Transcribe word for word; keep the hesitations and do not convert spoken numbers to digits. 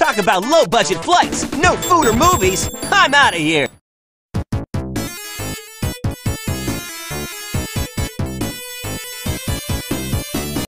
Talk about low-budget flights, no food or movies. I'm out of here.